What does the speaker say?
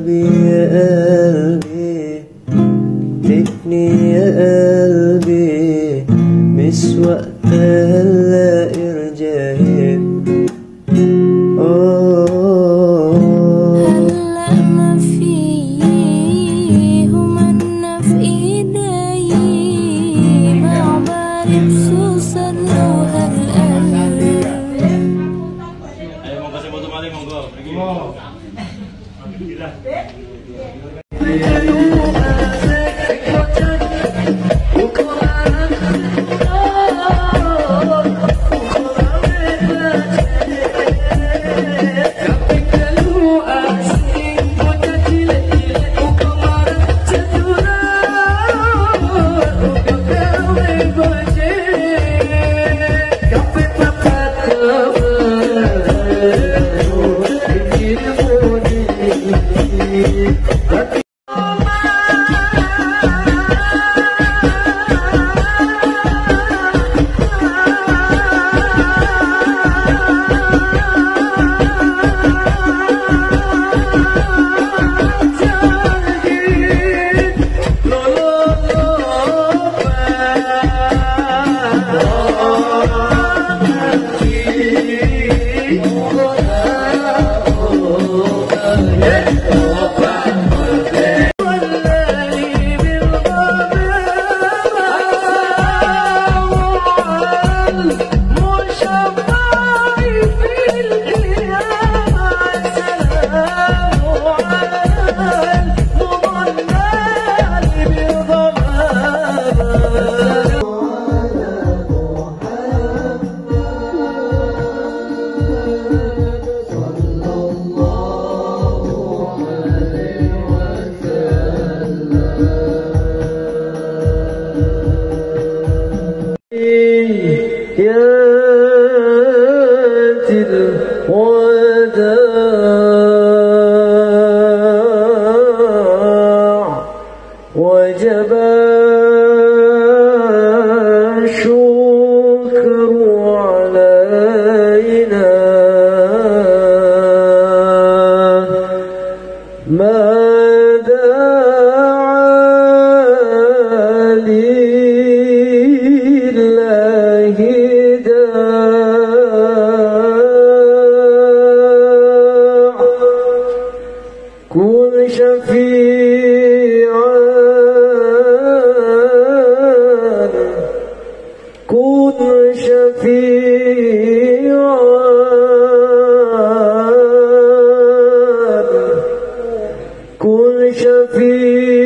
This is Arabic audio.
قلبي يا قلبي تكني يا قلبي مش وقتها هلا ارجعي. هلا ما في ومنا في ايدي ما بعرف شو صار له هالقلب. Ayo monggo sing foto malih monggo. Mriki. وجب الشكر علينا ما دعا لله داع كن شفيعا كن شفيعا كن شفيعا